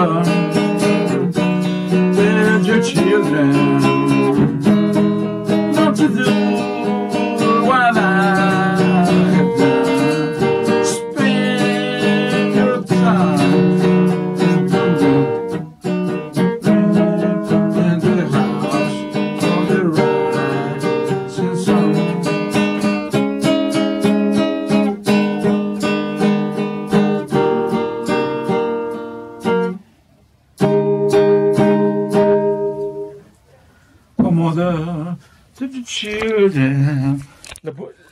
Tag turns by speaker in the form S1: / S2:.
S1: mother with your children, what to do while I have done. Spend your time into the house on the rising sun. Mother to the children.